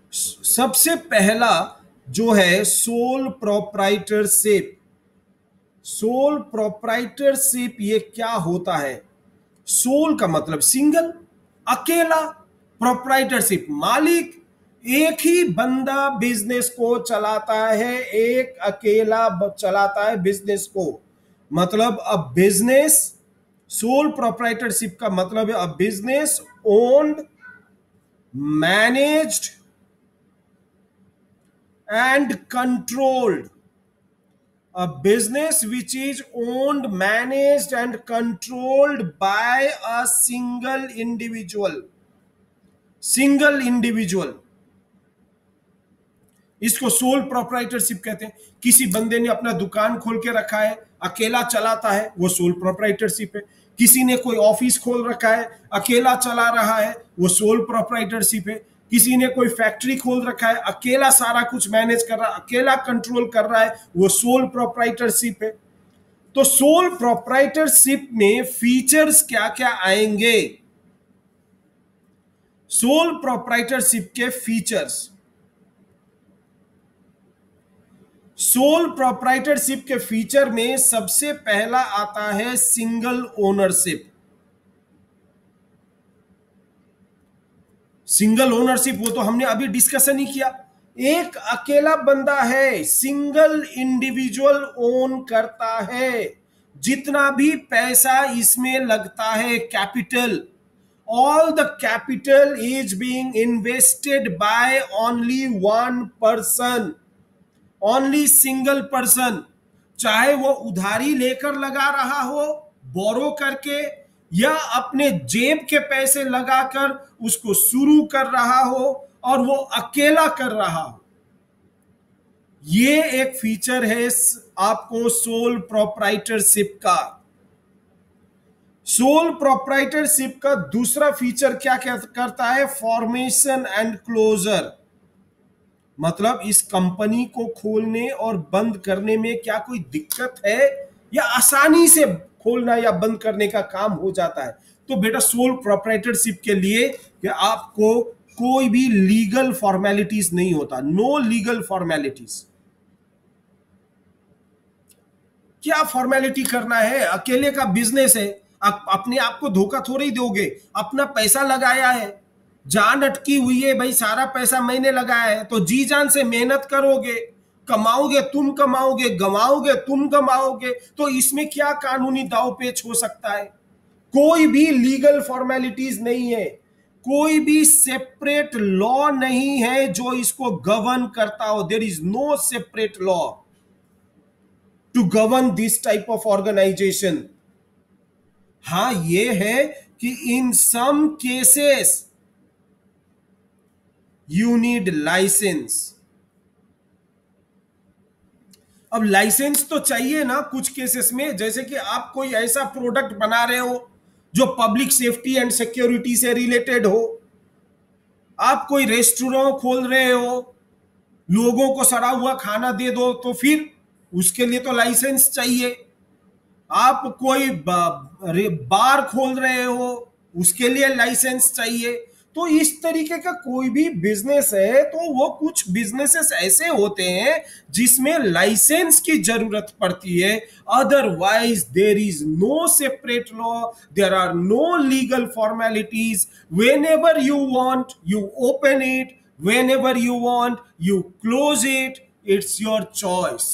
सबसे पहला जो है सोल प्रोप्राइटरशिप। सोल प्रोप्राइटरशिप ये क्या होता है? सोल का मतलब सिंगल, अकेला, प्रोप्राइटरशिप मालिक। एक ही बंदा बिजनेस को चलाता है, एक अकेला चलाता है बिजनेस को। मतलब अ बिजनेस, सोल प्रोप्राइटरशिप का मतलब है a business owned, managed and controlled. A business which is owned, managed and controlled by a single individual। Single individual, इसको सोल प्रोप्राइटरशिप कहते हैं। किसी बंदे ने अपना दुकान खोल के रखा है, अकेला चलाता है, वो सोल प्रोप्राइटरशिप है। किसी ने कोई ऑफिस खोल रखा है, अकेला चला रहा है, वो सोल प्रोप्राइटरशिप है। किसी ने कोई फैक्ट्री खोल रखा है, अकेला सारा कुछ मैनेज कर रहा है, अकेला कंट्रोल कर रहा है, वो सोल प्रोप्राइटरशिप है। तो सोल प्रोप्राइटरशिप में फीचर्स क्या क्या आएंगे? सोल प्रोप्राइटरशिप के फीचर्स, सोल प्रोप्राइटरशिप के फीचर में सबसे पहला आता है सिंगल ओनरशिप। सिंगल ओनरशिप वो तो हमने अभी डिस्कशन ही किया। एक अकेला बंदा है, सिंगल इंडिविजुअल ओन करता है। जितना भी पैसा इसमें लगता है, capital, all the capital is being invested by only one person, only single person। चाहे वो उधारी लेकर लगा रहा हो, बोरो करके, या अपने जेब के पैसे लगाकर उसको शुरू कर रहा हो, और वो अकेला कर रहा हो। ये एक फीचर है आपको सोल प्रोप्राइटरशिप का। सोल प्रोप्राइटरशिप का दूसरा फीचर क्या करता है? Formation and closure. मतलब इस कंपनी को खोलने और बंद करने में क्या कोई दिक्कत है, या आसानी से खोलना या बंद करने का काम हो जाता है? तो बेटा सोल प्रोप्राइटरशिप के लिए कि आपको कोई भी लीगल फॉर्मेलिटीज नहीं होता, नो लीगल फॉर्मेलिटीज। क्या फॉर्मेलिटी करना है? अकेले का बिजनेस है, आप अपने आप को धोखा थोड़ी दोगे। अपना पैसा लगाया है, जान अटकी हुई है भाई, सारा पैसा मैंने लगाया है, तो जी जान से मेहनत करोगे, कमाओगे तुम, कमाओगे, गवाओगे तुम, गवाओगे। तो इसमें क्या कानूनी दाव पेच हो सकता है? कोई भी लीगल फॉर्मेलिटीज नहीं है, कोई भी सेपरेट लॉ नहीं है जो इसको गवर्न करता हो। There is no separate law to govern this type of organisation. हाँ ये है कि in some cases you need licence. अब लाइसेंस तो चाहिए ना कुछ केसेस में, जैसे कि आप कोई ऐसा प्रोडक्ट बना रहे हो जो पब्लिक सेफ्टी एंड सिक्योरिटी से रिलेटेड हो, आप कोई रेस्टोरेंट खोल रहे हो, लोगों को सड़ा हुआ खाना दे दो, तो फिर उसके लिए तो लाइसेंस चाहिए। आप कोई बार खोल रहे हो, उसके लिए लाइसेंस चाहिए। तो इस तरीके का कोई भी बिजनेस है तो वो कुछ बिजनेसेस ऐसे होते हैं जिसमें लाइसेंस की जरूरत पड़ती है। Otherwise there is no separate law, there are no legal formalities. Whenever you want you open it, whenever you want you close it, it's your choice.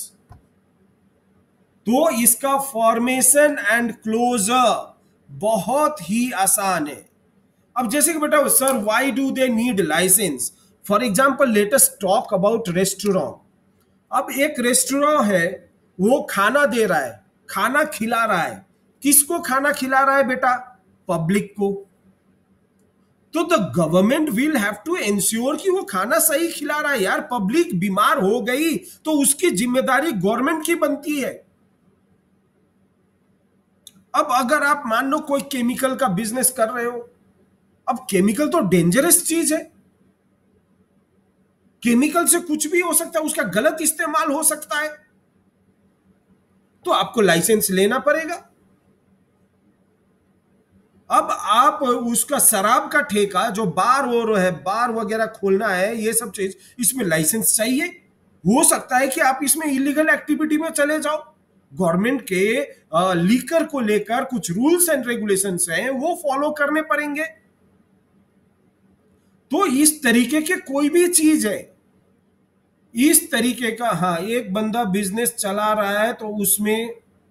तो इसका फॉर्मेशन एंड क्लोजर बहुत ही आसान है। अब जैसे कि बेटा sir why do they need licence? For example let us talk about restaurant. अब एक रेस्टोरेंट है, वो खाना दे रहा है, खाना खिला रहा है। किसको खाना खिला रहा है बेटा? पब्लिक को। तो the government will have to ensure कि वो खाना सही खिला रहा है। यार पब्लिक बीमार हो गई तो उसकी जिम्मेदारी गवर्नमेंट की बनती है। अब अगर आप मान लो कोई केमिकल का बिजनेस कर रहे हो, अब केमिकल तो डेंजरस चीज है, केमिकल से कुछ भी हो सकता है, उसका गलत इस्तेमाल हो सकता है, तो आपको लाइसेंस लेना पड़ेगा। अब आप उसका शराब का ठेका जो बार और है, बार वगैरह खोलना है, ये सब चीज, इसमें लाइसेंस चाहिए। हो सकता है कि आप इसमें इलीगल एक्टिविटी में चले जाओ। गवर्नमेंट के लीकर को लेकर कुछ रूल्स एंड रेगुलेशंस हैं, वो फॉलो करने पड़ेंगे। तो इस तरीके के कोई भी चीज है, इस तरीके का, हाँ, एक बंदा बिजनेस चला रहा है तो उसमें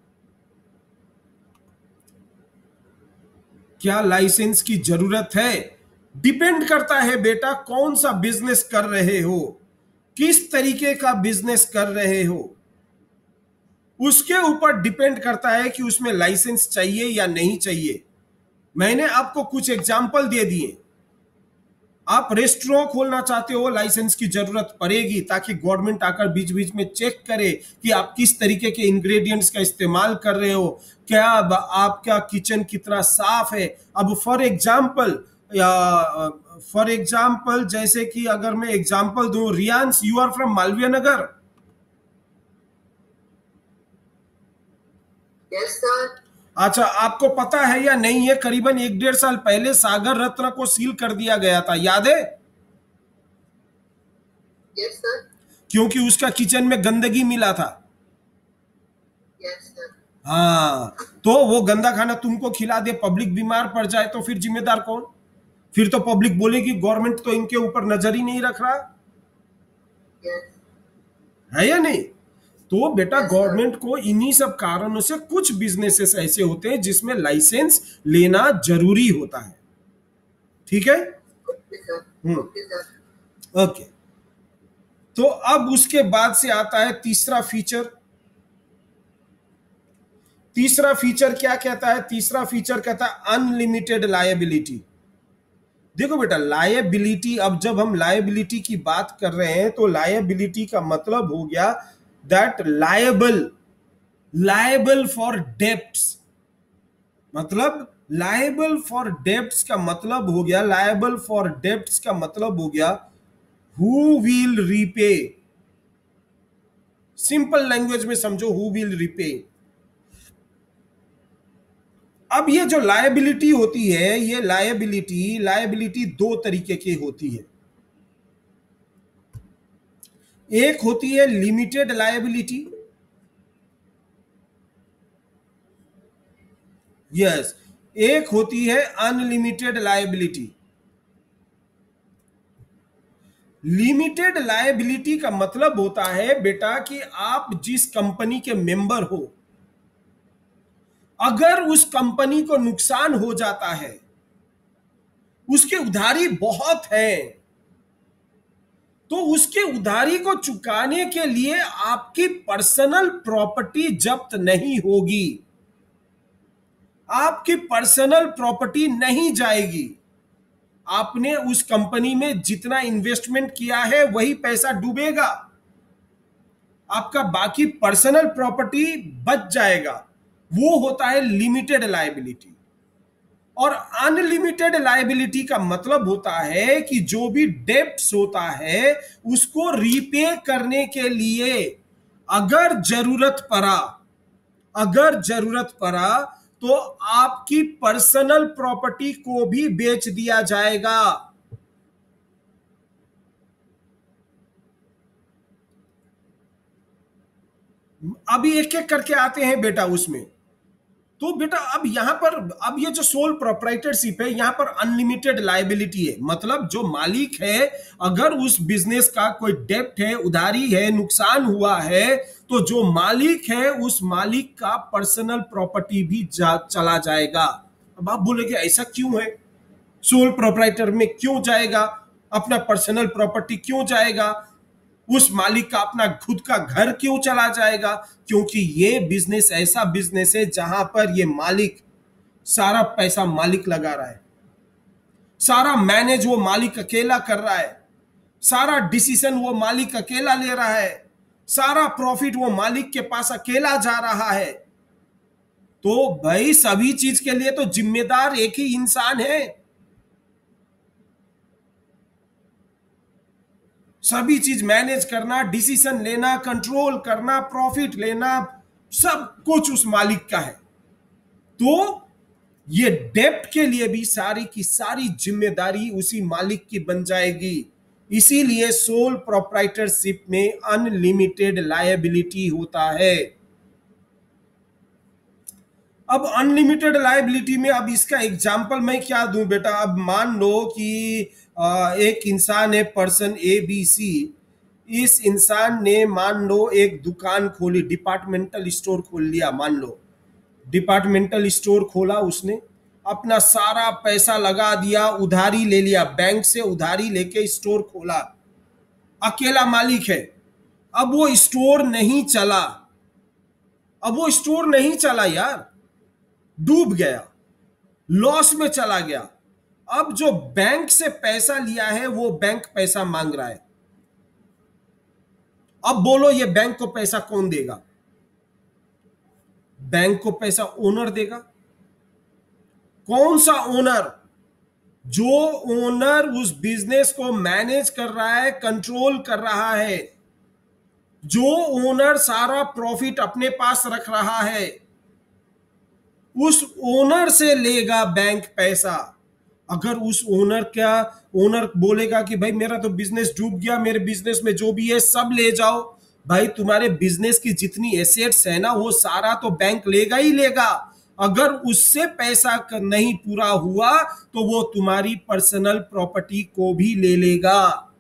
क्या लाइसेंस की जरूरत है? डिपेंड करता है बेटा, कौन सा बिजनेस कर रहे हो, किस तरीके का बिजनेस कर रहे हो, उसके ऊपर डिपेंड करता है कि उसमें लाइसेंस चाहिए या नहीं चाहिए। मैंने आपको कुछ एग्जाम्पल दे दिए। आप रेस्टोरेंट खोलना चाहते हो, लाइसेंस की जरूरत पड़ेगी, ताकि गवर्नमेंट आकर बीच बीच में चेक करे कि आप किस तरीके के इंग्रेडिएंट्स का इस्तेमाल कर रहे हो, क्या आपका किचन कितना साफ है। अब फॉर एग्जाम्पल जैसे कि अगर मैं एग्जाम्पल दूं, Riyansh, you are from Malviya Nagar. Yes sir. अच्छा, आपको पता है या नहीं है, करीबन 1-1.5 साल पहले सागर रत्न को सील कर दिया गया था, याद है? Yes sir. क्योंकि उसका किचन में गंदगी मिला था। Yes sir. हाँ, तो वो गंदा खाना तुमको खिला दे, पब्लिक बीमार पड़ जाए, तो फिर जिम्मेदार कौन? फिर तो पब्लिक बोलेगी गवर्नमेंट तो इनके ऊपर नजर ही नहीं रख रहा। यस। है या नहीं? तो बेटा, Yes, गवर्नमेंट को इन्हीं सब कारणों से कुछ बिजनेसेस ऐसे होते हैं जिसमें लाइसेंस लेना जरूरी होता है। ठीक है? Okay sir. Hmm, okay sir. Okay. तो अब उसके बाद से आता है तीसरा फीचर। तीसरा फीचर क्या कहता है? तीसरा फीचर कहता है अनलिमिटेड लायबिलिटी। देखो बेटा, लायबिलिटी, अब जब हम लायबिलिटी की बात कर रहे हैं तो लायबिलिटी का मतलब हो गया दैट लायबल फॉर डेब्ट्स। मतलब लायबल फॉर डेब्ट्स का मतलब हो गया, लायबल फॉर डेब्ट्स का मतलब हो गया who will repay. Simple language में समझो, हु विल रीपे। अब ये जो लायबिलिटी होती है, ये लायबिलिटी दो तरीके की होती है। एक होती है लिमिटेड लायबिलिटी, यस, एक होती है अनलिमिटेड लायबिलिटी। लिमिटेड लायबिलिटी का मतलब होता है बेटा कि आप जिस कंपनी के मेंबर हो, अगर उस कंपनी को नुकसान हो जाता है, उसके उधारी बहुत है, तो उसके उधारी को चुकाने के लिए आपकी पर्सनल प्रॉपर्टी जब्त नहीं होगी, आपकी पर्सनल प्रॉपर्टी नहीं जाएगी। आपने उस कंपनी में जितना इन्वेस्टमेंट किया है वही पैसा डूबेगा, आपका बाकी पर्सनल प्रॉपर्टी बच जाएगा। वो होता है लिमिटेड लायबिलिटी। और अनलिमिटेड लायबिलिटी का मतलब होता है कि जो भी डेब्ट्स होता है उसको रीपे करने के लिए अगर जरूरत पड़ा तो आपकी पर्सनल प्रॉपर्टी को भी बेच दिया जाएगा। अभी एक एक करके आते हैं बेटा उसमें। तो बेटा, अब यहां पर, अब ये जो सोल प्रोप्राइटरशिप है, यहां पर अनलिमिटेड लायबिलिटी है। मतलब जो मालिक है, अगर उस बिजनेस का कोई डेब्ट है, उधारी है, नुकसान हुआ है, तो जो मालिक है उस मालिक का पर्सनल प्रॉपर्टी भी चला जाएगा। अब आप बोलेंगे ऐसा क्यों है? सोल प्रोप्राइटर में क्यों जाएगा? अपना पर्सनल प्रॉपर्टी क्यों जाएगा? उस मालिक का अपना खुद का घर क्यों चला जाएगा? क्योंकि ये बिजनेस ऐसा बिजनेस है जहां पर ये मालिक सारा पैसा मालिक लगा रहा है, सारा मैनेज वो मालिक अकेला कर रहा है, सारा डिसीजन वो मालिक अकेला ले रहा है, सारा प्रॉफिट वो मालिक के पास अकेला जा रहा है। तो भाई, सभी चीज के लिए तो जिम्मेदार एक ही इंसान है। सभी चीज मैनेज करना, डिसीजन लेना, कंट्रोल करना, प्रॉफिट लेना, सब कुछ उस मालिक का है। तो ये डेप्ट के लिए भी सारी की सारी जिम्मेदारी उसी मालिक की बन जाएगी। इसीलिए सोल प्रोप्राइटरशिप में अनलिमिटेड लायबिलिटी होता है। अब अनलिमिटेड लायबिलिटी में अब इसका एग्जांपल मैं क्या दूं बेटा। अब मान लो कि एक इंसान है, पर्सन ए बी सी। इस इंसान ने मान लो एक दुकान खोली, डिपार्टमेंटल स्टोर खोल लिया। मान लो डिपार्टमेंटल स्टोर खोला उसने, अपना सारा पैसा लगा दिया, उधारी ले लिया, बैंक से उधारी लेके स्टोर खोला, अकेला मालिक है। अब वो स्टोर नहीं चला, अब वो स्टोर नहीं चला यार, डूब गया, लॉस में चला गया। अब जो बैंक से पैसा लिया है वो बैंक पैसा मांग रहा है। अब बोलो ये बैंक को पैसा कौन देगा? बैंक को पैसा ओनर देगा। कौन सा ओनर? जो ओनर उस बिजनेस को मैनेज कर रहा है, कंट्रोल कर रहा है, जो ओनर सारा प्रॉफिट अपने पास रख रहा है, उस ओनर से लेगा बैंक पैसा। अगर उस ओनर बोलेगा कि भाई मेरा तो बिजनेस डूब गया, मेरे बिजनेस में जो भी है सब ले जाओ, भाई तुम्हारे बिजनेस की जितनी एसेट्स है ना वो सारा तो बैंक लेगा ही लेगा। अगर उससे पैसा नहीं पूरा हुआ तो वो तुम्हारी पर्सनल प्रॉपर्टी को भी ले लेगा।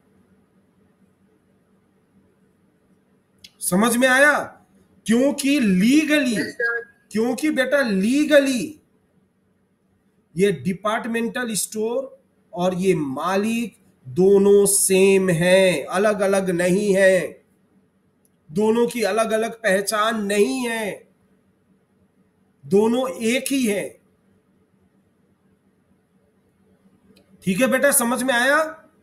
समझ में आया? क्योंकि लीगली, Yes, sir. क्योंकि बेटा लीगली ये डिपार्टमेंटल स्टोर और ये मालिक दोनों सेम हैं, अलग अलग नहीं है, दोनों की अलग अलग पहचान नहीं है, दोनों एक ही है। ठीक है बेटा, समझ में आया?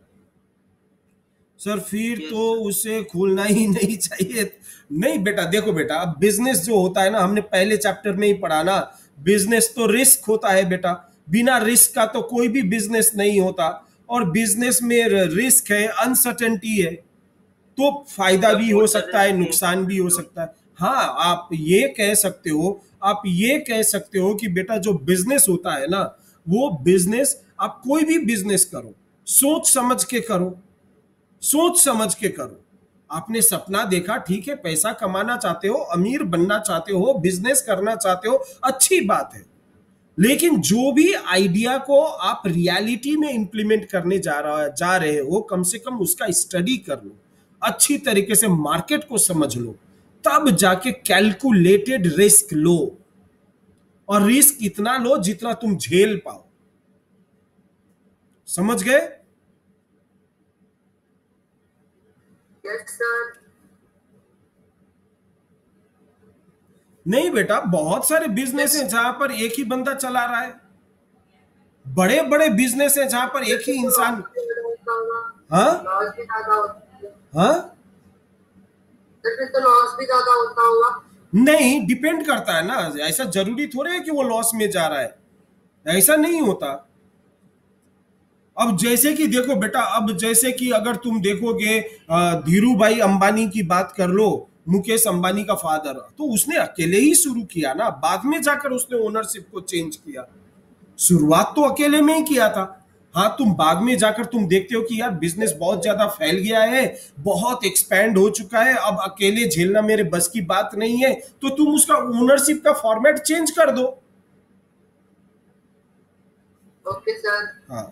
सर फिर Yes, तो sir. उसे खोलना ही नहीं चाहिए। नहीं बेटा, देखो बेटा, अब बिजनेस जो होता है ना, हमने पहले चैप्टर में ही पढ़ा ना, बिजनेस तो रिस्क होता है बेटा। बिना रिस्क का तो कोई भी बिजनेस नहीं होता। और बिजनेस में रिस्क है, अनसर्टेनिटी है, तो फायदा Sir, भी हो what does सकता it है, mean? नुकसान भी हो सकता है। हाँ, आप ये कह सकते हो, आप ये कह सकते हो कि बेटा जो बिजनेस होता है ना, वो बिजनेस, आप कोई भी बिजनेस करो, सोच समझ के करो, सोच समझ के करो। आपने सपना देखा, ठीक है, पैसा कमाना चाहते हो, अमीर बनना चाहते हो, बिजनेस करना चाहते हो, अच्छी बात है। लेकिन जो भी आइडिया को आप रियलिटी में इंप्लीमेंट करने जा रहे हो, कम से कम उसका स्टडी कर लो, अच्छी तरीके से मार्केट को समझ लो, तब जाके कैलकुलेटेड रिस्क लो। और रिस्क इतना लो जितना तुम झेल पाओ। समझ गए? Yes, sir. नहीं बेटा, बहुत सारे बिजनेस हैं जहां पर एक ही बंदा चला रहा है, बड़े बड़े बिजनेस हैं जहां पर एक ही इंसान। हाँ लॉस भी ज्यादा होता है। हाँ, तो फिर तो लॉस भी ज्यादा होता होगा। नहीं, डिपेंड करता है ना, ऐसा जरूरी थोड़े है कि वो लॉस में जा रहा है, ऐसा नहीं होता। अब जैसे कि देखो बेटा, अब जैसे कि अगर तुम देखोगे धीरू भाई अंबानी की बात कर लो, मुकेश अंबानी का फादर, तो उसने अकेले ही शुरू किया ना, बाद में जाकर उसने ओनरशिप को चेंज किया। शुरुआत तो अकेले में ही किया था। हाँ, तुम बाद में जाकर तुम देखते हो कि यार बिजनेस बहुत ज्यादा फैल गया है, बहुत एक्सपैंड हो चुका है, अब अकेले झेलना मेरे बस की बात नहीं है, तो तुम उसका ओनरशिप का फॉर्मेट चेंज कर दो। Okay sir. हाँ।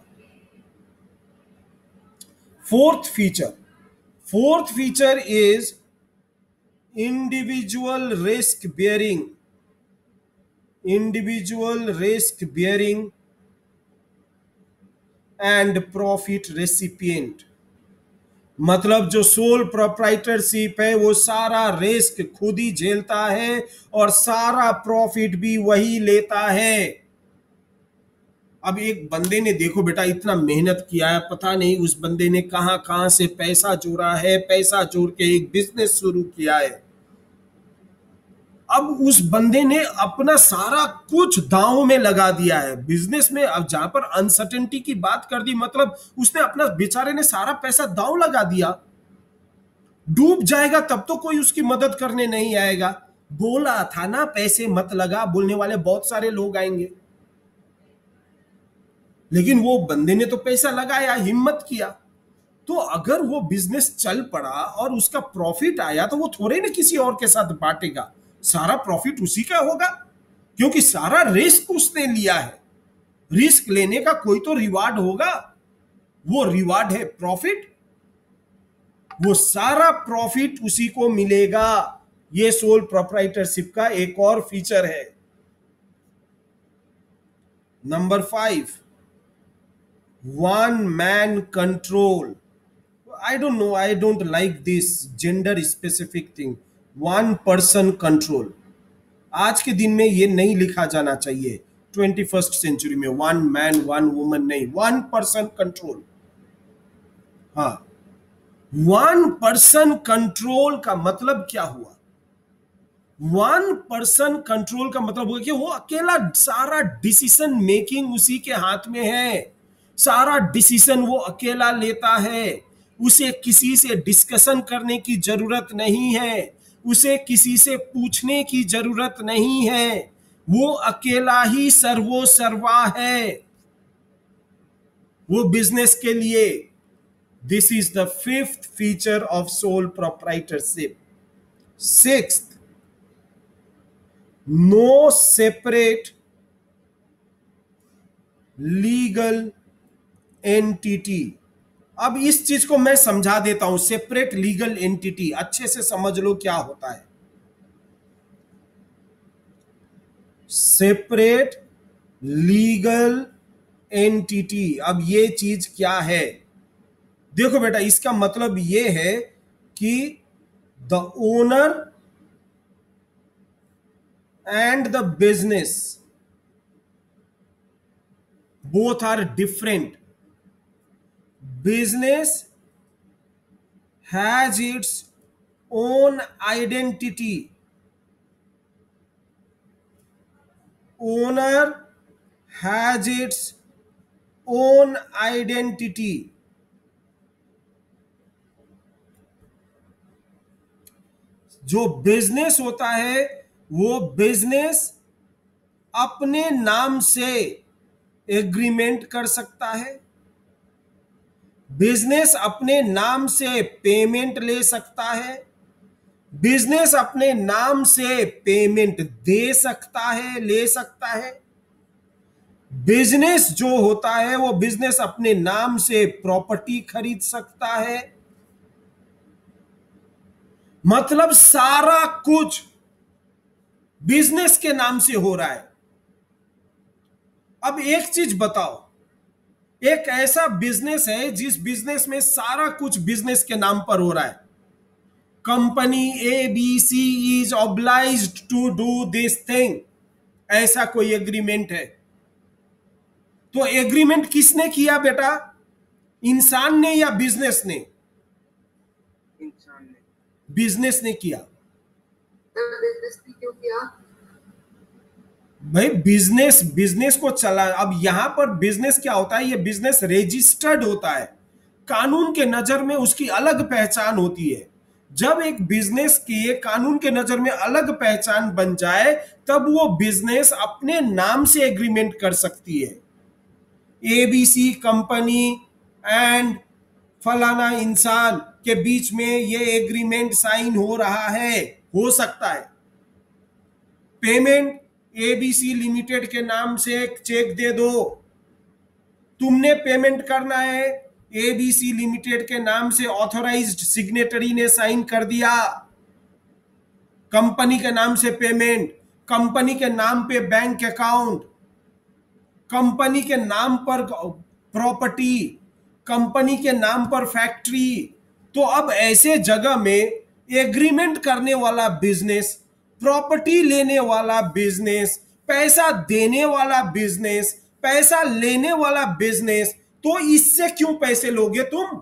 Fourth feature is individual risk bearing and profit recipient. मतलब जो सोल प्रोप्राइटरशिप है वो सारा रिस्क खुद ही झेलता है और सारा प्रॉफिट भी वही लेता है। अब एक बंदे ने देखो बेटा इतना मेहनत किया है, पता नहीं उस बंदे ने कहां कहां से पैसा जोड़ा है, पैसा जोड़ के एक बिजनेस शुरू किया है। अब उस बंदे ने अपना सारा कुछ दांव में लगा दिया है बिजनेस में। अब जहां पर अनसर्टेनिटी की बात कर दी, मतलब उसने अपना, बेचारे ने सारा पैसा दांव लगा दिया। डूब जाएगा तब तो कोई उसकी मदद करने नहीं आएगा। बोला था ना पैसे मत लगा, बोलने वाले बहुत सारे लोग आएंगे। लेकिन वो बंदे ने तो पैसा लगाया, हिम्मत किया। तो अगर वो बिजनेस चल पड़ा और उसका प्रॉफिट आया तो वो थोड़े ना किसी और के साथ बांटेगा, सारा प्रॉफिट उसी का होगा, क्योंकि सारा रिस्क उसने लिया है। रिस्क लेने का कोई तो रिवार्ड होगा, वो रिवार्ड है प्रॉफिट। वो सारा प्रॉफिट उसी को मिलेगा। ये सोल प्रोप्राइटरशिप का एक और फीचर है। Number 5, one man control. I don't know, I don't like this gender specific thing, one person control। आज के दिन में ये नहीं लिखा जाना चाहिए 21st सेंचुरी में, वन मैन वन वुमन नहीं, वन पर्सन कंट्रोल। हाँ, वन पर्सन कंट्रोल का मतलब क्या हुआ? वन पर्सन कंट्रोल का मतलब हुआ कि वो अकेला सारा डिसीजन मेकिंग उसी के हाथ में है, सारा डिसीजन वो अकेला लेता है, उसे किसी से डिस्कशन करने की जरूरत नहीं है, उसे किसी से पूछने की जरूरत नहीं है, वो अकेला ही सर्वो सर्वा है वो बिजनेस के लिए। This is the 5th feature of sole proprietorship. 6th, no separate legal entity. अब इस चीज को मैं समझा देता हूं, सेपरेट लीगल एंटिटी अच्छे से समझ लो क्या होता है। सेपरेट लीगल एंटिटी, अब ये चीज क्या है? देखो बेटा, इसका मतलब ये है कि the owner and the business both are different। Business has its own identity, owner has its own identity। जो बिजनेस होता है वो बिजनेस अपने नाम से एग्रीमेंट कर सकता है, बिजनेस अपने नाम से पेमेंट ले सकता है, बिजनेस अपने नाम से पेमेंट दे सकता है, ले सकता है। बिजनेस जो होता है वो बिजनेस अपने नाम से प्रॉपर्टी खरीद सकता है। मतलब सारा कुछ बिजनेस के नाम से हो रहा है। अब एक चीज बताओ, एक ऐसा बिजनेस है जिस बिजनेस में सारा कुछ बिजनेस के नाम पर हो रहा है। Company ABC is obliged to do this thing, ऐसा कोई एग्रीमेंट है। तो एग्रीमेंट किसने किया बेटा? इंसान ने या बिजनेस ने? इंसान ने। बिजनेस ने किया। बिजनेस ने क्यों किया? भाई बिजनेस को चला। अब यहां पर बिजनेस क्या होता है? ये बिजनेस रजिस्टर्ड होता है, कानून के नजर में उसकी अलग पहचान होती है। जब एक बिजनेस की कानून के नजर में अलग पहचान बन जाए तब वो बिजनेस अपने नाम से एग्रीमेंट कर सकती है। ABC कंपनी एंड फलाना इंसान के बीच में ये एग्रीमेंट साइन हो रहा है, हो सकता है। पेमेंट ABC लिमिटेड के नाम से एक चेक दे दो, तुमने पेमेंट करना है, ABC लिमिटेड के नाम से ऑथराइज्ड सिग्नेटरी ने साइन कर दिया। कंपनी के नाम से पेमेंट, कंपनी के नाम पे बैंक अकाउंट, कंपनी के नाम पर प्रॉपर्टी, कंपनी के नाम पर फैक्ट्री। तो अब ऐसे जगह में एग्रीमेंट करने वाला बिजनेस, प्रॉपर्टी लेने वाला बिजनेस, पैसा देने वाला बिजनेस, पैसा लेने वाला बिजनेस, तो इससे क्यों पैसे लोगे तुम?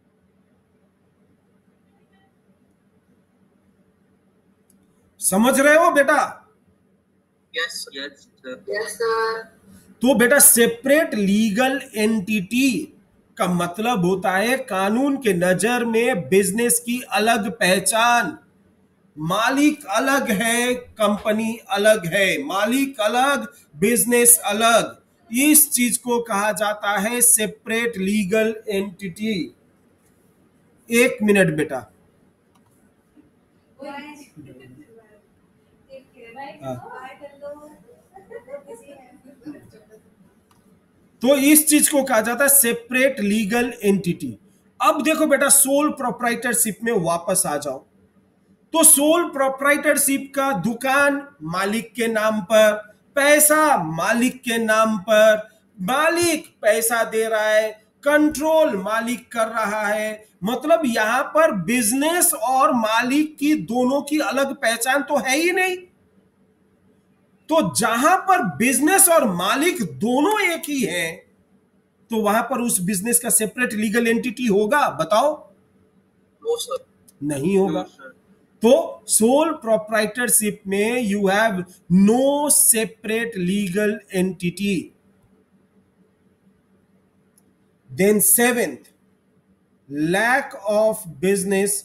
समझ रहे हो बेटा? Yes yes yes sir. तो बेटा सेपरेट लीगल एंटिटी का मतलब होता है कानून के नजर में बिजनेस की अलग पहचान। मालिक अलग है, कंपनी अलग है, मालिक अलग, बिजनेस अलग। इस चीज को कहा जाता है सेपरेट लीगल एंटिटी। 1 मिनट बेटा। तो इस चीज को कहा जाता है सेपरेट लीगल एंटिटी। अब देखो बेटा, सोल प्रोप्राइटरशिप में वापस आ जाओ। तो सोल प्रोप्राइटरशिप का दुकान मालिक के नाम पर, पैसा मालिक के नाम पर, मालिक पैसा दे रहा है, कंट्रोल मालिक कर रहा है। मतलब यहां पर बिजनेस और मालिक की दोनों की अलग पहचान तो है ही नहीं। तो जहां पर बिजनेस और मालिक दोनों एक ही हैं, तो वहां पर उस बिजनेस का सेपरेट लीगल एंटिटी होगा? बताओ। No sir. नहीं होगा। तो सोल प्रोप्राइटरशिप में you have no separate legal entity. Then 7th, lack of business.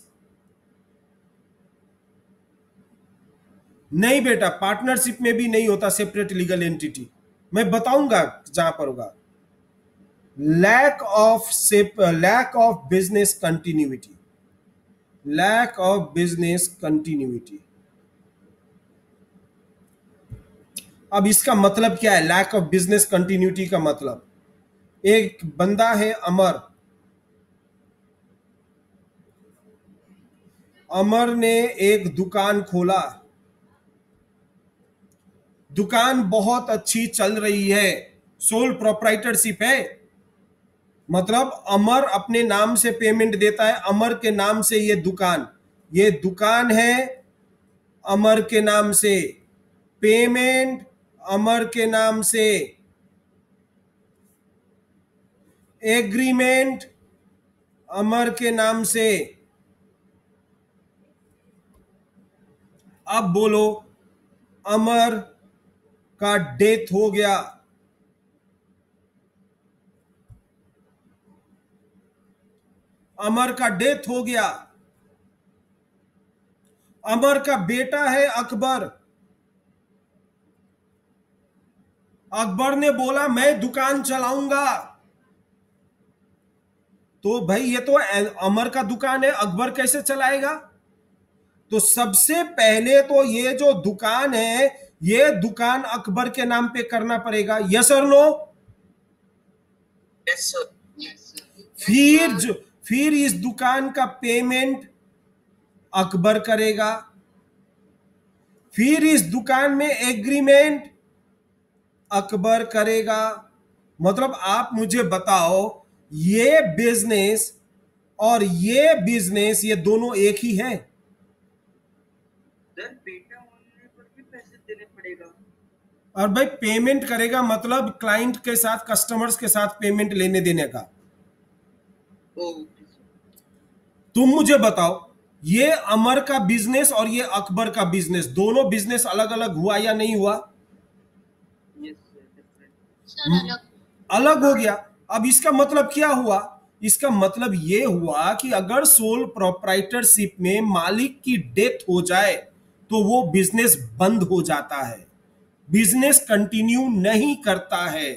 नहीं बेटा, पार्टनरशिप में भी नहीं होता सेपरेट लीगल एंटिटी। मैं बताऊंगा जहां पर होगा। Lack of business continuity, lack of business continuity. अब इसका मतलब क्या है लैक ऑफ बिजनेस कंटिन्यूटी का मतलब? एक बंदा है अमर, अमर ने एक दुकान खोला, दुकान बहुत अच्छी चल रही है, सोल प्रोप्राइटरशिप है। मतलब अमर अपने नाम से पेमेंट देता है, अमर के नाम से ये दुकान है, अमर के नाम से पेमेंट, अमर के नाम से एग्रीमेंट, अमर के नाम से। अब बोलो, अमर का डेथ हो गया, अमर का डेथ हो गया, अमर का बेटा है अकबर, अकबर ने बोला मैं दुकान चलाऊंगा। तो भाई ये तो अमर का दुकान है, अकबर कैसे चलाएगा? तो सबसे पहले तो ये जो दुकान है, ये दुकान अकबर के नाम पे करना पड़ेगा। यस और नो? Yes sir. फिर इस दुकान का पेमेंट अकबर करेगा, फिर इस दुकान में एग्रीमेंट अकबर करेगा। मतलब आप मुझे बताओ, ये बिजनेस और ये बिजनेस, ये दोनों एक ही है? सर बेटा होने पर भी पैसे देने पड़ेगा। और भाई पेमेंट करेगा मतलब क्लाइंट के साथ, कस्टमर्स के साथ पेमेंट लेने देने का। तुम मुझे बताओ, ये अमर का बिजनेस और ये अकबर का बिजनेस, दोनों बिजनेस अलग अलग हुआ या नहीं हुआ? अलग हो गया। अब इसका मतलब क्या हुआ? इसका मतलब ये हुआ कि अगर सोल प्रोप्राइटरशिप में मालिक की डेथ हो जाए तो वो बिजनेस बंद हो जाता है, बिजनेस कंटिन्यू नहीं करता है।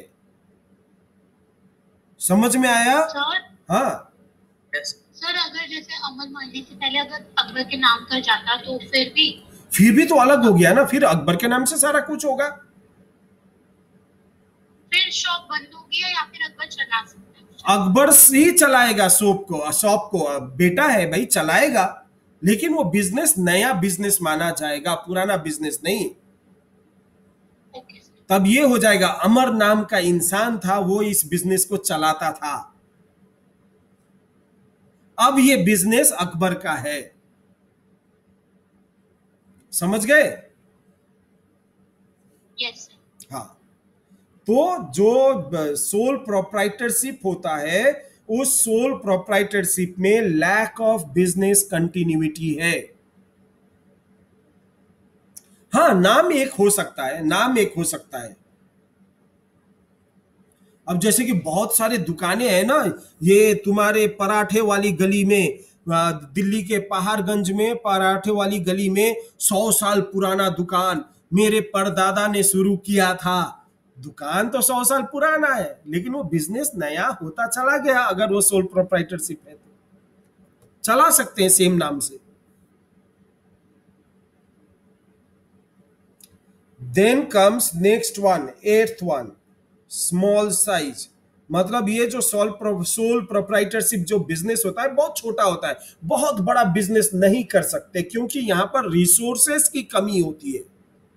समझ में आया? सर, हाँ सर अगर जैसे अमर मरने से पहले अगर अकबर के नाम पर जाता तो फिर भी तो अलग हो गया ना, फिर अकबर के नाम से सारा कुछ होगा। फिर शॉप बंद होगी या फिर अकबर चला सकता है? अकबर ही चलाएगा शॉप को, बेटा है भाई, चलाएगा, लेकिन वो बिजनेस नया बिजनेस माना जाएगा, पुराना बिजनेस नहीं। तब ये हो जाएगा अमर नाम का इंसान था, वो इस बिजनेस को चलाता था, अब ये बिजनेस अकबर का है। समझ गए? यस। हाँ। तो जो सोल प्रोप्राइटरशिप होता है, उस सोल प्रोप्राइटरशिप में लैक ऑफ बिजनेस कंटिन्यूटी है। हाँ, नाम एक हो सकता है, नाम एक हो सकता है। अब जैसे कि बहुत सारे दुकानें हैं ना, ये तुम्हारे पराठे वाली गली में, दिल्ली के पहाड़गंज में पराठे वाली गली में 100 साल पुराना दुकान मेरे परदादा ने शुरू किया था, दुकान तो 100 साल पुराना है, लेकिन वो बिजनेस नया होता चला गया। अगर वो सोल प्रोप्राइटरशिप है तो चला सकते हैं सेम नाम से। Then comes next one, 8th one, small size. मतलब ये जो सोल प्रोप्राइटरशिप जो बिजनेस होता है बहुत छोटा होता है, बहुत बड़ा बिजनेस नहीं कर सकते क्योंकि यहां पर रिसोर्सेस की कमी होती है।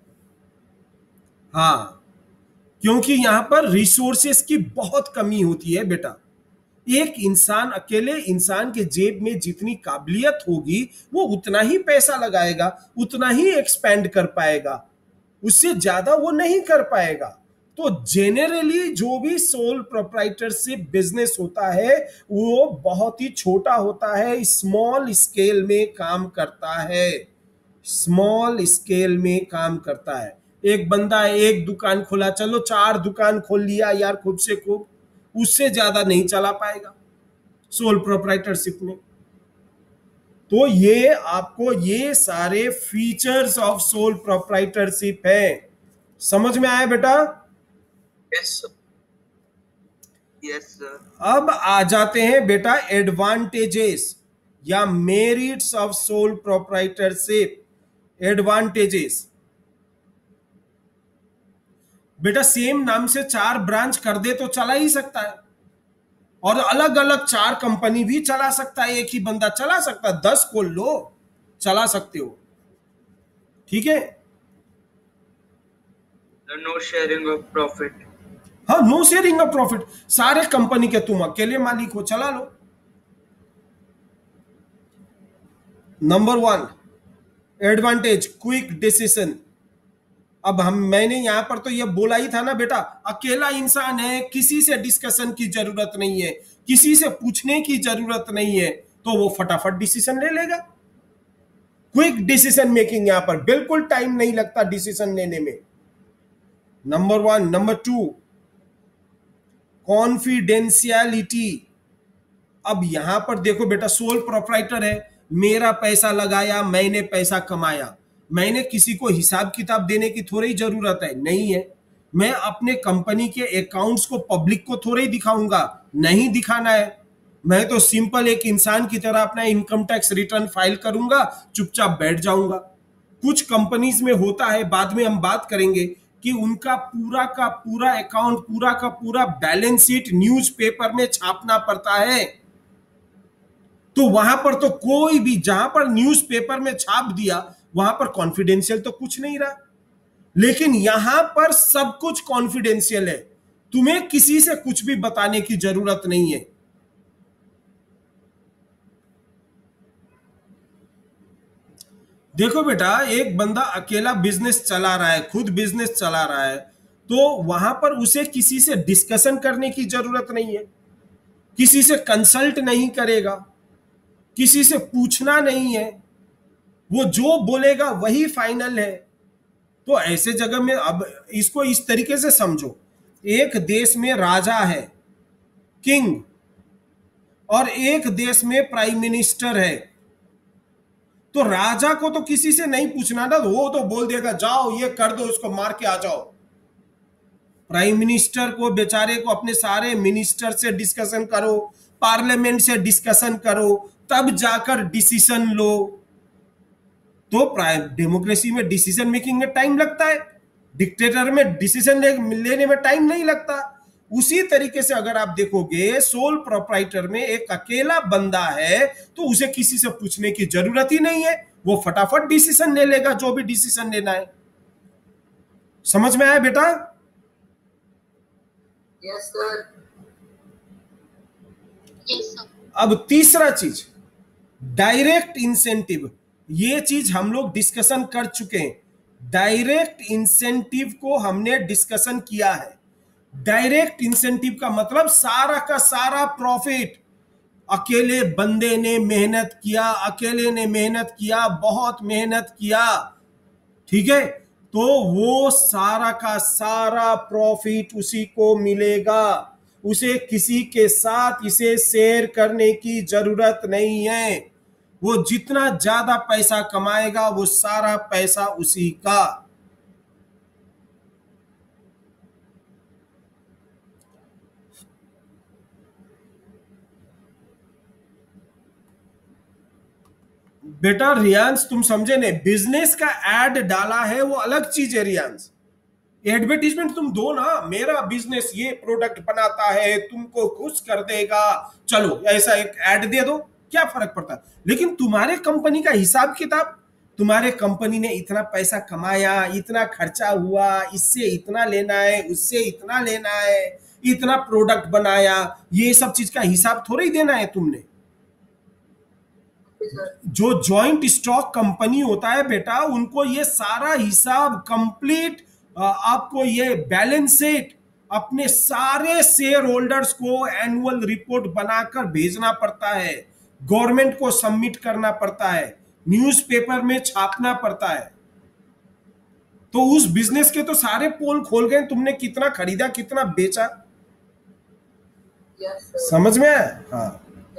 हाँ, क्योंकि यहां पर रिसोर्सेस की बहुत कमी होती है बेटा। एक इंसान, अकेले इंसान के जेब में जितनी काबिलियत होगी वो उतना ही पैसा लगाएगा, उतना ही एक्सपेंड कर पाएगा, उससे ज्यादा वो नहीं कर पाएगा। तो जेनरली जो भी सोल प्रोप्राइटरशिप बिजनेस होता है वो बहुत ही छोटा होता है, स्मॉल स्केल में काम करता है, स्मॉल स्केल में काम करता है। एक बंदा एक दुकान खोला, चलो 4 दुकान खोल लिया यार, खूब से खूब, उससे ज्यादा नहीं चला पाएगा सोल प्रोप्राइटरशिप में। तो ये आपको ये सारे फीचर्स ऑफ सोल प्रोप्राइटरशिप है। समझ में आया बेटा? Yes sir, yes sir. अब आ जाते हैं बेटा एडवांटेजेस या merits of sole proprietorship. Advantages बेटा, सेम नाम से 4 ब्रांच कर दे तो चला ही सकता है, और अलग अलग 4 कंपनी भी चला सकता है, एक ही बंदा चला सकता है, 10 खोल लो, चला सकते हो, ठीक है। No sharing of profit. हाँ, नो शेयरिंग ऑफ प्रॉफिट, सारे कंपनी के तुम अकेले मालिक हो, चला लो। Number 1 advantage, quick decision. अब मैंने यहां पर तो ये बोला ही था ना बेटा, अकेला इंसान है, किसी से डिस्कशन की जरूरत नहीं है, किसी से पूछने की जरूरत नहीं है, तो वो फटाफट डिसीजन ले लेगा। क्विक डिसीजन मेकिंग, यहां पर बिल्कुल टाइम नहीं लगता डिसीजन लेने में। नंबर 1। Number 2 confidentiality. अब यहां पर देखो बेटा, सोल प्रोप्राइटर है, मेरा पैसा लगाया, मैंने पैसा कमाया, मैंने किसी को हिसाब किताब देने की थोड़ी जरूरत है, नहीं है। मैं अपने कंपनी के अकाउंट्स को पब्लिक को थोड़ी दिखाऊंगा, नहीं दिखाना है। मैं तो सिंपल एक इंसान की तरह अपना इनकम टैक्स रिटर्न फाइल करूंगा, चुपचाप बैठ जाऊंगा। कुछ कंपनीज में होता है, बाद में हम बात करेंगे, कि उनका पूरा का पूरा अकाउंट, पूरा का पूरा बैलेंस शीट न्यूज़पेपर में छापना पड़ता है। तो वहां पर तो कोई भी, जहां पर न्यूज़पेपर में छाप दिया वहां पर कॉन्फिडेंशियल तो कुछ नहीं रहा, लेकिन यहां पर सब कुछ कॉन्फिडेंशियल है, तुम्हें किसी से कुछ भी बताने की जरूरत नहीं है। देखो बेटा, एक बंदा अकेला बिजनेस चला रहा है, खुद बिजनेस चला रहा है, तो वहां पर उसे किसी से डिस्कशन करने की जरूरत नहीं है, किसी से कंसल्ट नहीं करेगा, किसी से पूछना नहीं है, वो जो बोलेगा वही फाइनल है। तो ऐसे जगह में अब इसको इस तरीके से समझो, एक देश में राजा है, किंग, और एक देश में प्राइम मिनिस्टर है। तो राजा को तो किसी से नहीं पूछना ना, वो तो बोल देगा जाओ ये कर दो, उसको मार के आ जाओ। प्राइम मिनिस्टर को बेचारे को अपने सारे मिनिस्टर से डिस्कशन करो, पार्लियामेंट से डिस्कशन करो, तब जाकर डिसीजन लो। तो डेमोक्रेसी में डिसीजन मेकिंग में टाइम लगता है, डिक्टेटर में डिसीजन लेने में टाइम नहीं लगता। उसी तरीके से अगर आप देखोगे, सोल प्रोप्राइटर में एक अकेला बंदा है तो उसे किसी से पूछने की जरूरत ही नहीं है, वो फटाफट डिसीजन ले लेगा जो भी डिसीजन लेना है। समझ में आया बेटा? Yes sir. Yes sir. अब तीसरा चीज, डायरेक्ट इंसेंटिव। ये चीज हम लोग डिस्कशन कर चुके हैं, डायरेक्ट इंसेंटिव को हमने डिस्कशन किया है। डायरेक्ट इंसेंटिव का मतलब सारा का सारा प्रॉफिट, अकेले बंदे ने मेहनत किया, अकेले ने मेहनत किया, बहुत मेहनत किया, ठीक है, तो वो सारा का सारा प्रॉफिट उसी को मिलेगा, उसे किसी के साथ इसे शेयर करने की जरूरत नहीं है। वो जितना ज्यादा पैसा कमाएगा वो सारा पैसा उसी का। बेटा रियांश तुम समझे नहीं, बिजनेस का एड डाला है वो अलग चीज है रियांश। एडवर्टीजमेंट तुम दो ना, मेरा बिजनेस ये प्रोडक्ट बनाता है, तुमको खुश कर देगा, चलो ऐसा एक ऐड दे दो, क्या फर्क पड़ता है। लेकिन तुम्हारे कंपनी का हिसाब किताब, तुम्हारे कंपनी ने इतना पैसा कमाया, इतना खर्चा हुआ, इससे इतना लेना है, उससे इतना लेना है, इतना प्रोडक्ट बनाया, ये सब चीज का हिसाब थोड़ा ही देना है तुमने। जो जॉइंट स्टॉक कंपनी होता है बेटा, उनको ये सारा हिसाब कंप्लीट, आपको ये बैलेंस शीट अपने सारे शेयर होल्डर्स को एनुअल रिपोर्ट बनाकर भेजना पड़ता है, गवर्नमेंट को सबमिट करना पड़ता है, न्यूज़पेपर में छापना पड़ता है। तो उस बिजनेस के तो सारे पोल खोल गए, तुमने कितना खरीदा, कितना बेचा, समझ में आया? हाँ।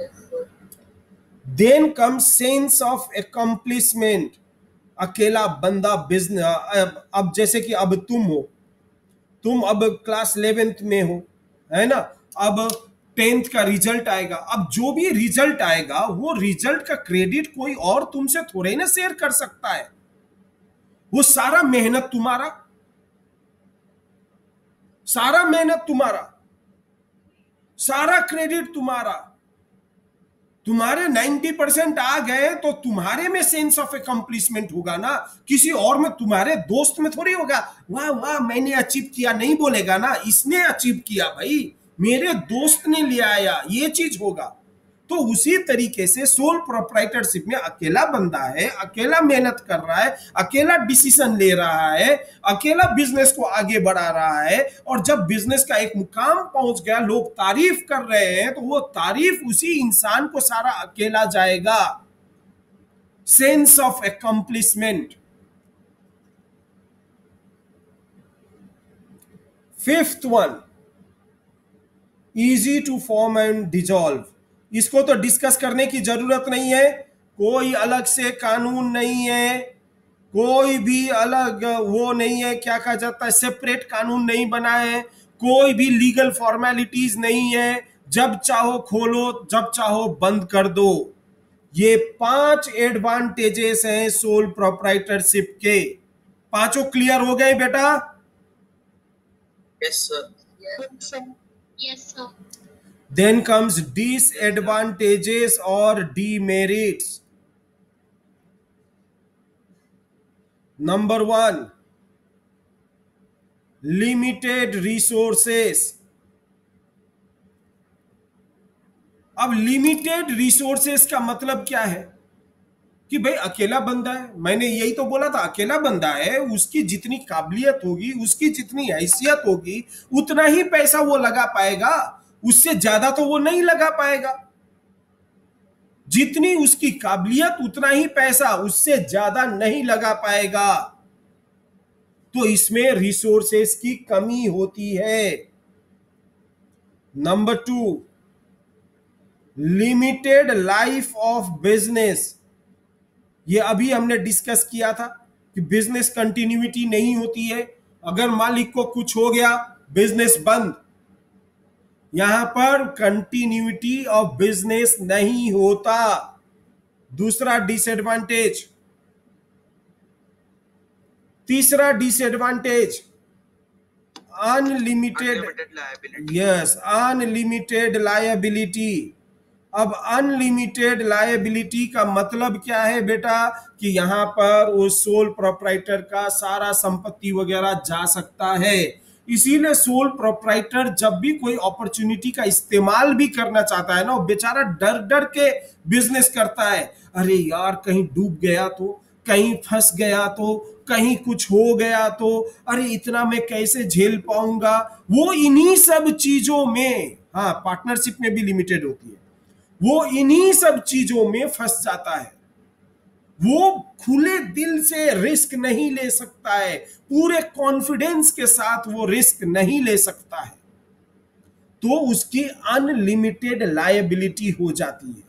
Then come sense of accomplishment. अकेला बंदा बिजनेस, अब जैसे कि अब तुम हो, तुम अब क्लास 11th में हो, है ना, अब 10th का रिजल्ट आएगा, अब जो भी रिजल्ट आएगा वो रिजल्ट का क्रेडिट कोई और तुमसे थोड़े ना शेयर कर सकता है। वो सारा मेहनत तुम्हारा, सारा मेहनत तुम्हारा, सारा क्रेडिट तुम्हारा। तुम्हारे 90% आ गए तो तुम्हारे में सेंस ऑफ अकम्प्लिशमेंट होगा ना, किसी और में, तुम्हारे दोस्त में थोड़ी होगा वाह वाह मैंने अचीव किया, नहीं बोलेगा ना इसने अचीव किया भाई, मेरे दोस्त ने ले आया, ये चीज होगा। तो उसी तरीके से सोल प्रोप्राइटरशिप में अकेला बंदा है, अकेला मेहनत कर रहा है, अकेला डिसीजन ले रहा है, अकेला बिजनेस को आगे बढ़ा रहा है, और जब बिजनेस का एक मुकाम पहुंच गया, लोग तारीफ कर रहे हैं, तो वो तारीफ उसी इंसान को सारा अकेला जाएगा। Sense of accomplishment. Fifth one, easy to form and dissolve. इसको तो डिस्कस करने की जरूरत नहीं है, कोई अलग से कानून नहीं है, कोई भी अलग वो नहीं है, क्या कहा जाता है, सेपरेट कानून नहीं बना है, कोई भी लीगल फॉर्मेलिटीज नहीं है, जब चाहो खोलो, जब चाहो बंद कर दो। ये 5 एडवांटेजेस हैं सोल प्रोप्राइटरशिप के। पांचों क्लियर हो गए बेटा? Yes sir. Yes sir. Then comes disadvantages or demerits. Number 1, limited resources. अब लिमिटेड रिसोर्सेस का मतलब क्या है कि भाई अकेला बंदा है, मैंने यही तो बोला था, अकेला बंदा है, उसकी जितनी काबिलियत होगी, उसकी जितनी हैसियत होगी, उतना ही पैसा वो लगा पाएगा, उससे ज्यादा तो वो नहीं लगा पाएगा। जितनी उसकी काबिलियत उतना ही पैसा, उससे ज्यादा नहीं लगा पाएगा। तो इसमें रिसोर्सेस की कमी होती है। Number 2, limited life of business. ये अभी हमने डिस्कस किया था कि बिजनेस कंटिन्यूटी नहीं होती है, अगर मालिक को कुछ हो गया बिजनेस बंद। यहां पर कंटिन्यूटी ऑफ बिजनेस नहीं होता। दूसरा डिसएडवांटेज। तीसरा disadvantage, unlimited, yes, unlimited liability. अब अनलिमिटेड लायबिलिटी का मतलब क्या है बेटा कि यहां पर उस सोल प्रोप्राइटर का सारा संपत्ति वगैरह जा सकता है। इसीलिए सोल प्रोप्राइटर जब भी कोई अपॉर्चुनिटी का इस्तेमाल भी करना चाहता है ना, वो बेचारा डर डर के बिजनेस करता है। अरे यार कहीं डूब गया तो, कहीं फंस गया तो, कहीं कुछ हो गया तो, अरे इतना मैं कैसे झेल पाऊंगा। वो इन्हीं सब चीजों में, हाँ पार्टनरशिप में भी लिमिटेड होती है, वो इन्हीं सब चीजों में फंस जाता है। वो खुले दिल से रिस्क नहीं ले सकता है, पूरे कॉन्फिडेंस के साथ वो रिस्क नहीं ले सकता है, तो उसकी अनलिमिटेड लायबिलिटी हो जाती है।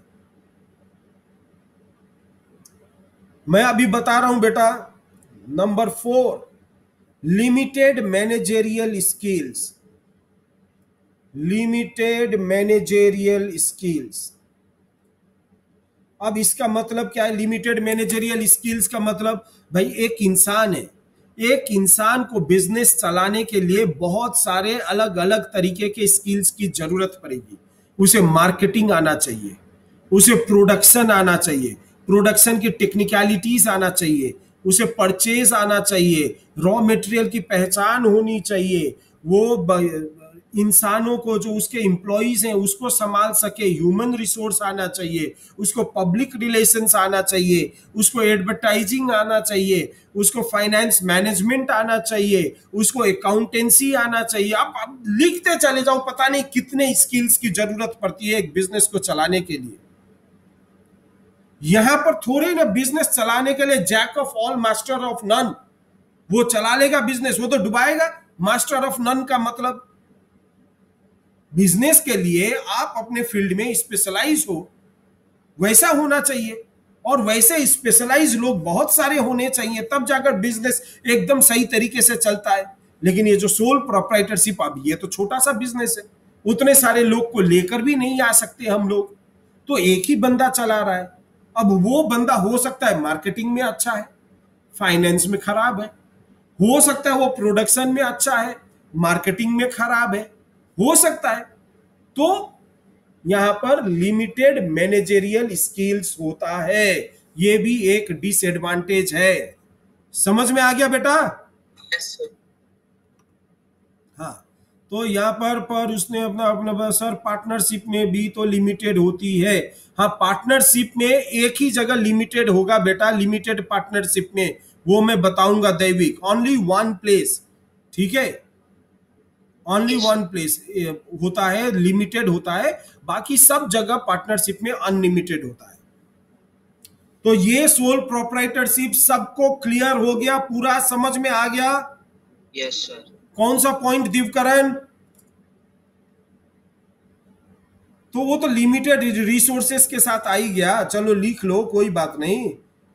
मैं अभी बता रहा हूं बेटा। Number 4, limited managerial skills. Limited managerial skills. अब इसका मतलब क्या है? लिमिटेड मैनेजरियल स्किल्स का मतलब भाई एक इंसान है, एक इंसान को बिजनेस चलाने के लिए बहुत सारे अलग अलग तरीके के स्किल्स की जरूरत पड़ेगी। उसे मार्केटिंग आना चाहिए, उसे प्रोडक्शन आना चाहिए, प्रोडक्शन की टेक्निकलिटीज आना चाहिए, उसे परचेज आना चाहिए, रॉ मटेरियल की पहचान होनी चाहिए, वो इंसानों को जो उसके एम्प्लॉइज हैं उसको संभाल सके, ह्यूमन रिसोर्स आना चाहिए, उसको पब्लिक रिलेशंस आना चाहिए, उसको एडवर्टाइजिंग आना चाहिए, उसको फाइनेंस मैनेजमेंट आना चाहिए, उसको अकाउंटेंसी आना चाहिए। आप लिखते चले जाओ, पता नहीं कितने स्किल्स की जरूरत पड़ती है एक बिजनेस को चलाने के लिए। यहां पर थोड़े ना बिजनेस चलाने के लिए jack of all master of none, वो चला लेगा बिजनेस, वो तो डुबाएगा। मास्टर ऑफ नन का मतलब बिजनेस के लिए आप अपने फील्ड में स्पेशलाइज हो, वैसा होना चाहिए, और वैसे स्पेशलाइज लोग बहुत सारे होने चाहिए, तब जाकर बिजनेस एकदम सही तरीके से चलता है। लेकिन ये जो सोल प्रोप्राइटरशिप, अब ये तो छोटा सा बिजनेस है, उतने सारे लोग को लेकर भी नहीं आ सकते हम लोग, तो एक ही बंदा चला रहा है। अब वो बंदा हो सकता है मार्केटिंग में अच्छा है, फाइनेंस में खराब है, हो सकता है वो प्रोडक्शन में अच्छा है, मार्केटिंग में खराब है, हो सकता है। तो यहां पर लिमिटेड मैनेजरियल स्किल्स होता है, ये भी एक डिसएडवांटेज है। समझ में आ गया बेटा? Yes sir. हाँ, तो यहाँ पर उसने अपना अपना सर पार्टनरशिप में भी तो लिमिटेड होती है। हाँ, पार्टनरशिप में एक ही जगह लिमिटेड होगा बेटा, लिमिटेड पार्टनरशिप में, वो मैं बताऊंगा दैविक, ओनली वन प्लेस, ठीक है, ओनली वन प्लेस होता है, लिमिटेड होता है, बाकी सब जगह पार्टनरशिप में अनलिमिटेड होता है। तो ये सोल प्रोप्राइटरशिप सबको क्लियर हो गया, पूरा समझ में आ गया? Yes sir. कौन सा पॉइंट दिवकरण? तो वो तो लिमिटेड रिसोर्सेस के साथ आ ही गया, चलो लिख लो, कोई बात नहीं।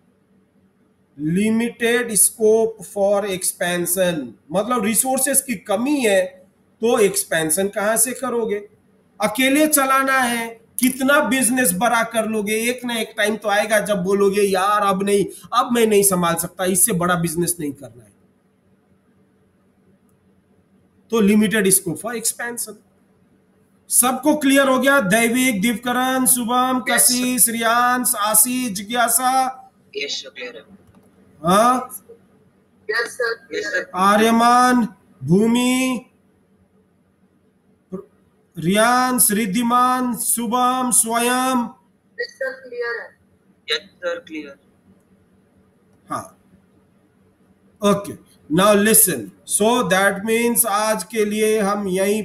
लिमिटेड स्कोप फॉर एक्सपेंशन मतलब रिसोर्सेस की कमी है, तो एक्सपेंशन कहां से करोगे? अकेले चलाना है, कितना बिजनेस बड़ा कर लोगे? एक ना एक टाइम तो आएगा जब बोलोगे यार अब नहीं, अब मैं नहीं संभाल सकता, इससे बड़ा बिजनेस नहीं करना है। तो लिमिटेड स्कोप फॉर एक्सपेंशन सबको क्लियर हो गया? दैविक, दिवकरण, शुभम, कशिश, रियांश, आशीष, जिज्ञासा? यस सर, क्लियर है। हाँ, yes sir. Yes sir. Aryaman, Bhumi, Riyansh, Riddhiman, Shubham, Swayam? Yes sir, clear है। Yes sir, clear. हाँ, okay, now listen, so that means आज के लिए हम यहीं